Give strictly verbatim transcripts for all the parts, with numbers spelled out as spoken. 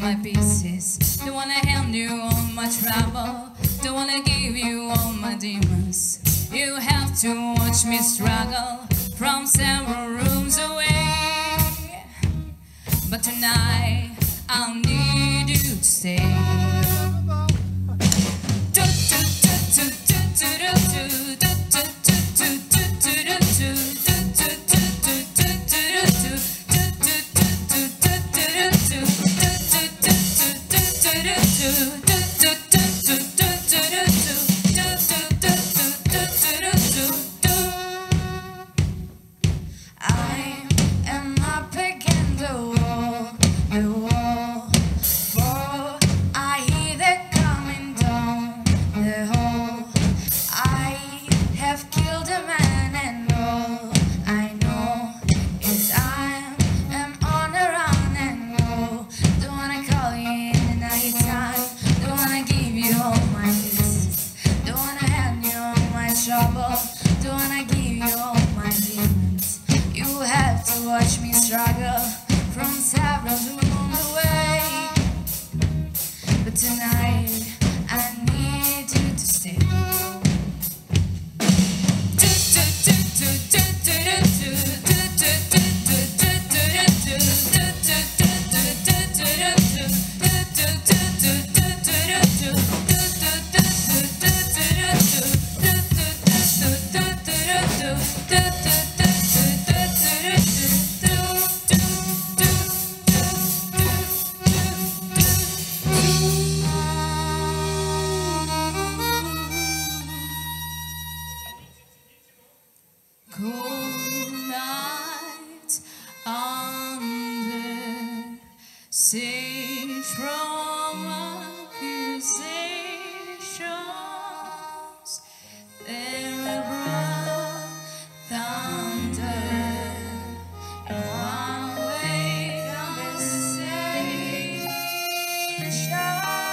my pieces. Don't wanna hand you all my trouble. Don't wanna give you all my demons. You have to watch me struggle from several rooms away. But tonight I'll need you to stay. Don't wanna give you all my demons. You have to watch me struggle from several rooms away. But tonight I need you to stay. Cold nights under siege from accusations, there brought thunder and one-way conversation.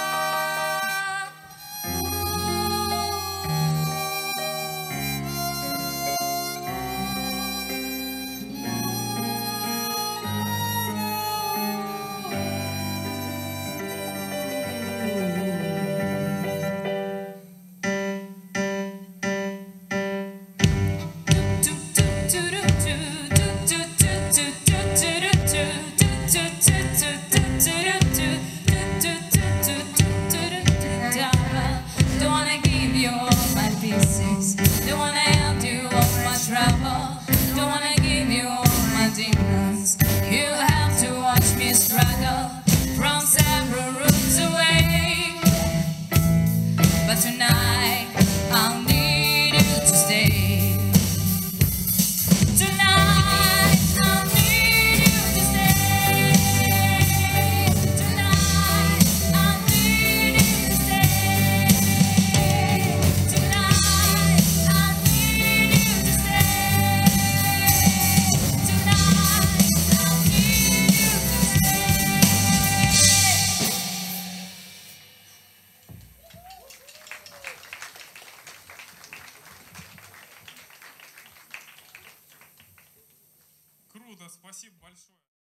Don't wanna hand you all my trouble. Don't wanna give you all my demons. You have to watch me struggle from several rooms away. But tonight I'll need you to stay. Tonight I'll need you to stay. Tonight I'll need you to stay. Tonight Круто, спасибо большое.